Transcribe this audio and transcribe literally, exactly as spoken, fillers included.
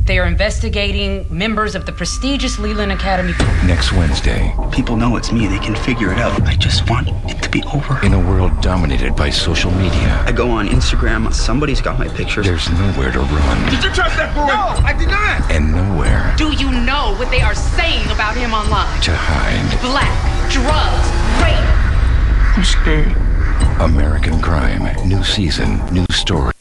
They are investigating members of the prestigious Leland Academy. Next Wednesday. People know it's me. They can figure it out. I just want it to be over. In a world dominated by social media. I go on Instagram. Somebody's got my pictures. There's nowhere to run. Did you trust that boy? No, I did not. And nowhere. Do you know what they are saying about him online? To hide. Black, drugs, rape. I'm scared. American Crime. New season, new story.